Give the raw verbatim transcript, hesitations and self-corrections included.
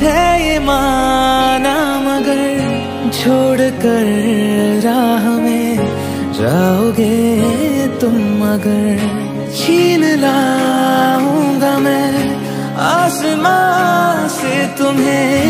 है ये माना, मगर छोड़ कर राह में जाओगे तुम अगर। छीन लाऊंगा मैं आसमां से तुम्हें